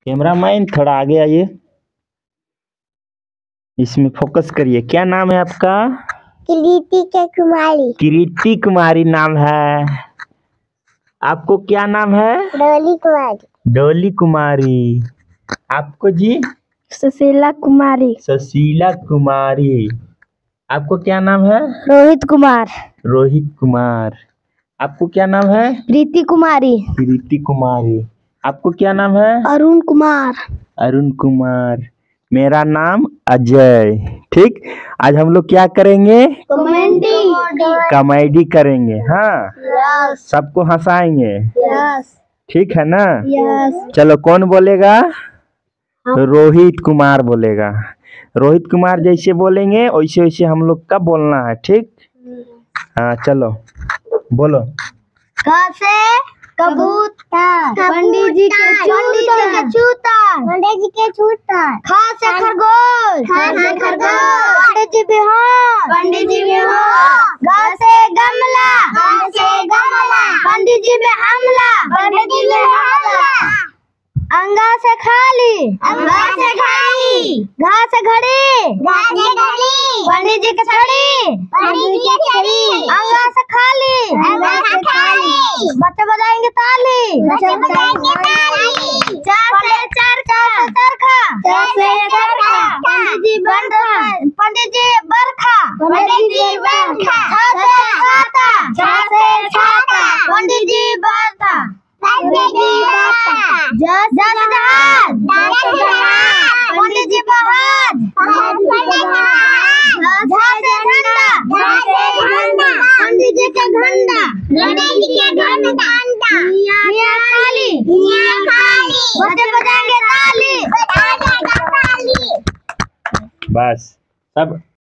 Cameraman थोड़ा आगे आइए, इसमें फोकस करिए। क्या नाम है आपका? कृति कुमारी। कृति कुमारी नाम है। आपको क्या नाम है? डोली कुमारी। डोली कुमारी। आपको जी? सुशीला कुमारी। सुशीला कुमारी। आपको क्या नाम है? रोहित कुमार। रोहित कुमार। आपको क्या नाम है? प्रीति कुमारी। प्रीति कुमारी। आपको क्या नाम है? अरुण कुमार। अरुण कुमार। मेरा नाम अजय। ठीक, आज हम लोग क्या करेंगे? कॉमेडी करेंगे। हाँ, सबको हंसाएंगे। ठीक है ना? चलो, कौन बोलेगा? रोहित कुमार बोलेगा। रोहित कुमार जैसे बोलेंगे वैसे वैसे हम लोग का बोलना है। ठीक, हाँ चलो बोलो। क से कबूतर। पंडित जी के चूतर। पंडित जी के चूतर। ख से खरगोश। पंडित जी बिहार। पंडित जी बिहार। ग से गमला। पंडित जी में अमला। पंडित जी में हमला। अंगा से खाली। घा से घड़ी। पंडित जी के छड़ी। अंगा से खाली। बच्चे बजाएंगे ताली। चा से चरखा। पंडित जी बरखा। छा से छाता। पंडित जी बरता। जहाज। पंडित जी बहार। झा से झंडा। पंडित जी के झंडा। मियां खाली। बच्चे बजाएंगे ताली। बस सब